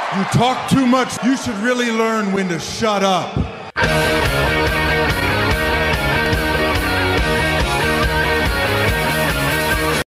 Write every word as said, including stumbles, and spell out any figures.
You talk too much. You should really learn when to shut up.